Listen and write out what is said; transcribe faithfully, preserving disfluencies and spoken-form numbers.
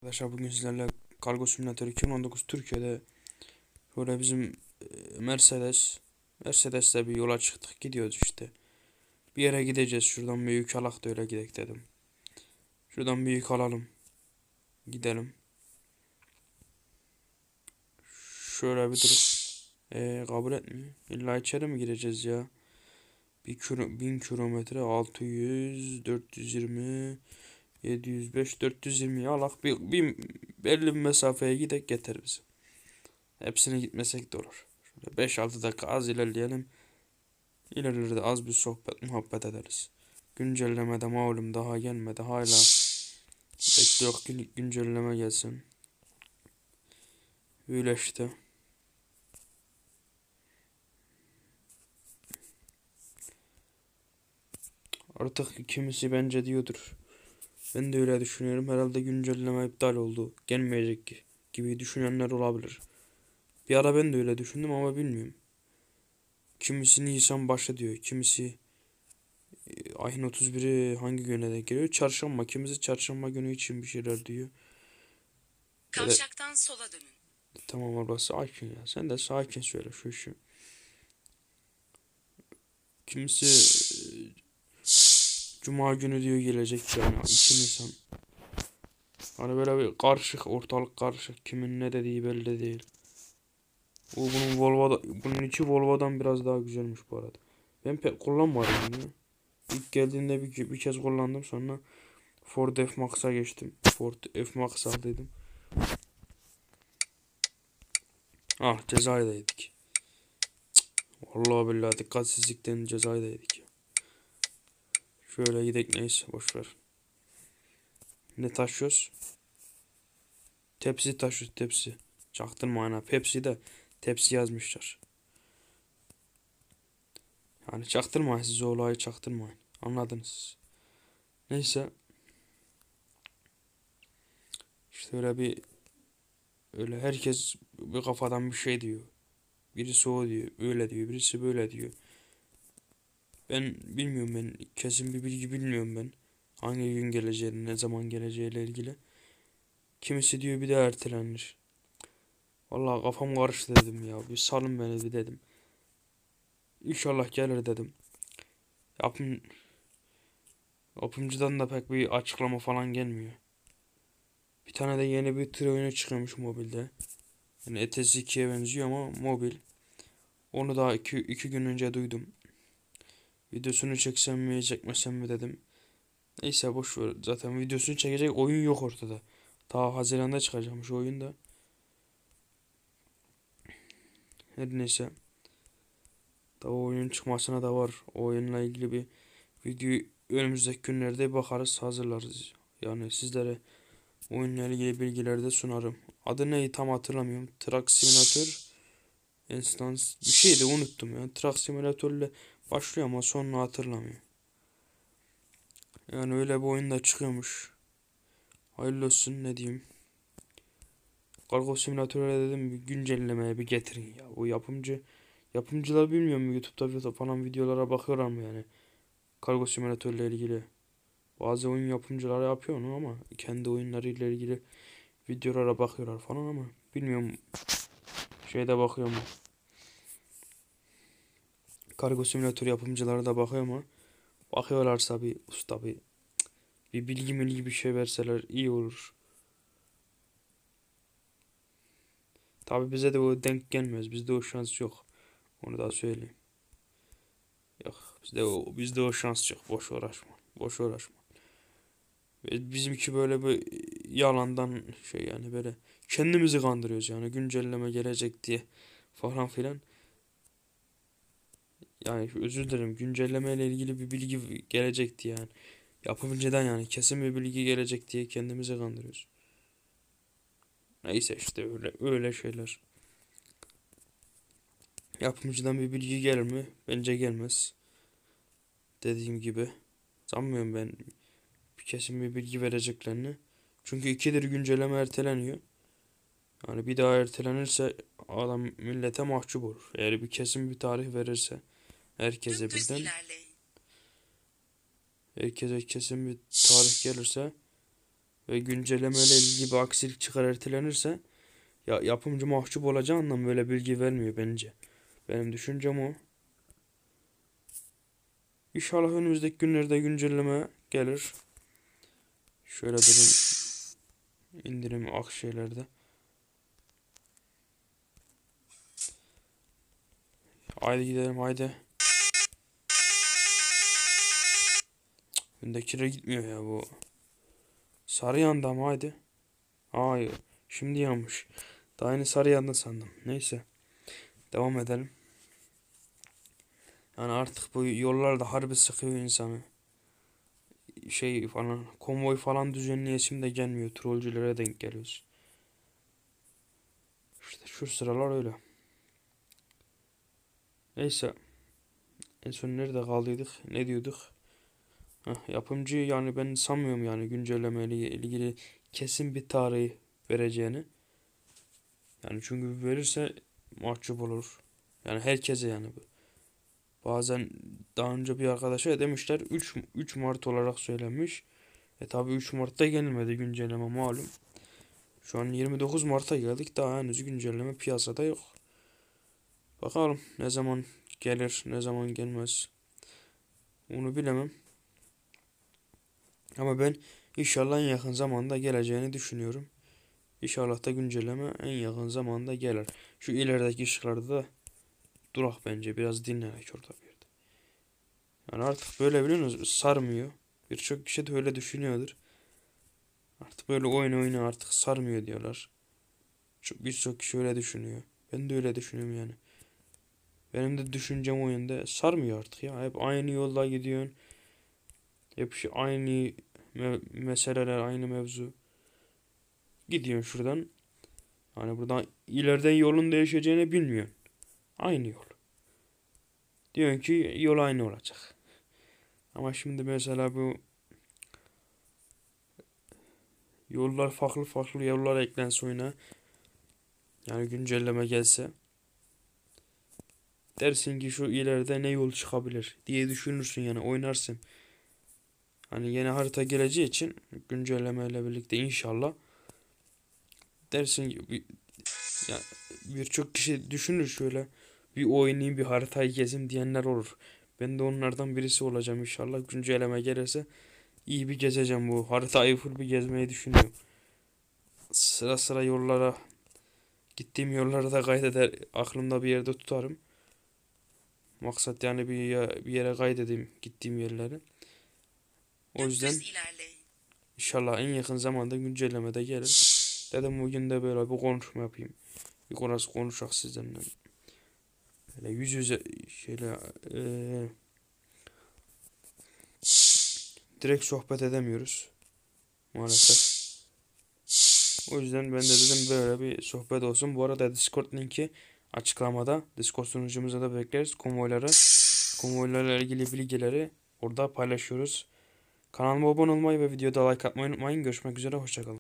Arkadaşlar bugün sizlerle Kargo Simülatörü iki bin on dokuz Türkiye'de böyle bizim e, Mercedes Mercedes'le bir yola çıktık, gidiyoruz işte. Bir yere gideceğiz, şuradan bir yük alak da öyle gidelim dedim. Şuradan bir yük alalım, gidelim. Şöyle bir dur. Eee kabul etmiyor. İlla içeri mi gireceğiz ya? Bir kilo, bin kilometre altı yüz, dört yüz yirmi, yedi yüz beş, dört yüz yirmi alak bir, bir belli bir mesafeye gidek getir bizi. Hepsine gitmesek de olur. Şöyle beş altı dakika az ilerleyelim. İleride az bir sohbet muhabbet ederiz. Güncellemede malum daha gelmedi. Hala bekliyor gün, güncelleme gelsin. Öyle işte. Artık kimisi bence diyordur. Ben de öyle düşünüyorum. Herhalde güncelleme iptal oldu, gelmeyecek ki gibi düşünenler olabilir. Bir ara ben de öyle düşündüm ama bilmiyorum. Kimisi Nisan başı diyor. Kimisi e, ayın otuz biri hangi güne denk geliyor? Çarşamba. Kimisi çarşamba günü için bir şeyler diyor. Böyle Kavşaktan sola dönün. tamam abla, sakin ya. Sen de sakin söyle şu işi. Kimisi e, Cuma günü diyor gelecek yani iki Nisan. Hani böyle bir karışık, ortalık karışık. Kimin ne dediği belli değil. Bu bunun Volvo'da, bunun içi Volvo'dan biraz daha güzelmiş bu arada. Ben pek kullanmadım bunu. İlk geldiğinde bir, bir kez kullandım, sonra Ford F-Max'a geçtim. Ford F-Max aldıydım. Ah, cezayı da yedik. Vallahi billahi dikkatsizlikten cezayı da yedik ya. Şöyle gidek, neyse boşver. Ne taşıyoruz? Tepsi taşıyoruz, tepsi. Çaktırma ana, Pepsi de tepsi yazmışlar. Yani çaktırmayın, siz o olayı çaktırmayın. Anladınız. Neyse. İşte öyle bir öyle herkes bir kafadan bir şey diyor. Birisi o diyor, öyle diyor, birisi böyle diyor. Ben bilmiyorum, ben kesin bir bilgi bilmiyorum ben. Hangi gün geleceğini, ne zaman geleceğiyle ilgili. Kimisi diyor bir de ertelenir. Vallahi kafam karıştı dedim ya. Bir salın beni bir dedim. İnşallah gelir dedim. Yapım, yapımcıdan da pek bir açıklama falan gelmiyor. Bir tane de yeni bir tır oyunu çıkıyormuş mobilde. Yani E T S ikiye benziyor ama mobil. Onu daha iki, iki gün önce duydum. Videosunu çeksem mi çekmesem mi dedim. Neyse boş ver. Zaten videosunu çekecek oyun yok ortada. Daha Haziran'da çıkacakmış o oyun da. Her neyse. Daha o oyunun çıkmasına da var. O oyunla ilgili bir video önümüzdeki günlerde bakarız, hazırlarız. Yani sizlere oyunla ilgili bilgileri de sunarım. Adı neyi tam hatırlamıyorum. Truck Simulator Instance bir şeydi, unuttum ya. Truck Simulator'le başlıyor ama sonunu hatırlamıyorum. Yani öyle bir oyun da çıkıyormuş. Hayırlı olsun, ne diyeyim. Kargo Simülatör'e dedim bir güncellemeye bir getirin ya. O yapımcı yapımcılar bilmiyorum, YouTube'da falan videolara bakıyorlar mı yani. Kargo Simülatör'le ilgili. Bazı oyun yapımcıları yapıyor onu ama kendi oyunlarıyla ilgili videolara bakıyorlar falan ama bilmiyorum, şeyde bakıyor mu? Kargo Simülatör yapımcıları da bakıyor mu? Bakıyorlarsa bir usta bir bir bilgi milgi bir şey verseler iyi olur. Tabi bize de o denk gelmez. Bizde o şans yok. Onu da söyleyeyim. Yok, bizde o bizde o şans yok. Boş uğraşma. Boş uğraşma. Bizimki böyle bir yalandan şey, yani böyle kendimizi kandırıyoruz yani, güncelleme gelecek diye falan filan. Yani özür dilerim, güncelleme ile ilgili bir bilgi gelecekti yani. Yapımcıdan yani kesin bir bilgi gelecek diye kendimizi kandırıyoruz. Neyse işte öyle öyle şeyler. Yapımcıdan bir bilgi gelir mi? Bence gelmez. Dediğim gibi sanmıyorum ben kesin bir bilgi vereceklerini. Çünkü ikidir güncelleme erteleniyor. Yani bir daha ertelenirse adam millete mahcup olur. Eğer bir kesin bir tarih verirse herkese Dümdüz birden, ilerleyin. herkese kesin bir tarih gelirse ve güncellemeyle ilgili bir aksilik çıkar ertelenirse ya yapımcı mahcup olacağından böyle bilgi vermiyor bence. Benim düşüncem o. İnşallah önümüzdeki günlerde güncelleme gelir. Şöyle durun. İndirim ak şeylerde. Haydi gidelim haydi. Öndekilere gitmiyor ya bu. Sarı yandı ama haydi. Hayır. Şimdi yanmış. Daha yeni sarı yandı sandım. Neyse. Devam edelim. Yani artık bu yollar da harbi sıkıyor insanı. Şey falan, konvoy falan düzenleyesim de gelmiyor. Trollcülere denk geliyoruz. İşte şu sıralar öyle. Neyse. En son nerede kaldıydık? Ne diyorduk? Heh, yapımcı yani ben sanmıyorum yani güncellemeyle ilgili kesin bir tarihi vereceğini. Yani çünkü verirse mahcup olur. Yani herkese yani bu. Bazen daha önce bir arkadaşa demişler üç üç Mart olarak söylenmiş. E tabi üç Mart'ta gelmedi güncelleme malum. Şu an yirmi dokuz Mart'a geldik. Daha henüz güncelleme piyasada yok. Bakalım ne zaman gelir, ne zaman gelmez. Onu bilemem. Ama ben inşallah en yakın zamanda geleceğini düşünüyorum. İnşallah da güncelleme en yakın zamanda gelir. Şu ilerideki ışıklarda da durak bence. Biraz dinlenek orada bir yerde. Yani artık böyle biliyor musunuz? Sarmıyor. Birçok kişi de öyle düşünüyordur. Artık böyle oyun oyunu artık sarmıyor diyorlar. Çok birçok kişi öyle düşünüyor. Ben de öyle düşünüyorum yani. Benim de düşüncem o yönde. Sarmıyor artık ya. Hep aynı yolda gidiyorsun. Hep şey aynı me meseleler, aynı mevzu. Gidiyorsun şuradan. Hani buradan ileriden yolun değişeceğini bilmiyorsun. Aynı yol. Diyorsun ki yol aynı olacak. Ama şimdi mesela bu yollar farklı farklı yollar eklense oyuna. Yani güncelleme gelse. Dersin ki şu ileride ne yol çıkabilir diye düşünürsün yani oynarsın. Hani yeni harita geleceği için güncellemeyle birlikte inşallah dersin ki ya birçok kişi düşünür şöyle bir oynayayım bir haritayı gezeyim diyenler olur. Ben de onlardan birisi olacağım inşallah güncelleme gelirse iyi bir gezeceğim bu haritayı full bir gezmeyi düşünüyorum. Sıra sıra yollara gittiğim yolları da kaydeder aklımda bir yerde tutarım. Maksat yani bir, bir yere kaydedeyim gittiğim yerleri. O yüzden inşallah en yakın zamanda güncellemede gelir. Dedim bugün de böyle bir konuşma yapayım. Bir konusu konuşak sizinle. Böyle yüz yüze şöyle ee, direkt sohbet edemiyoruz maalesef. O yüzden ben de dedim böyle bir sohbet olsun. Bu arada Discord linki açıklamada. Discord sunucumuza da bekleriz. Konvoyları, konvoylarla ilgili bilgileri orada paylaşıyoruz. Kanalıma abone olmayı ve videoda like atmayı unutmayın. Görüşmek üzere. Hoşçakalın.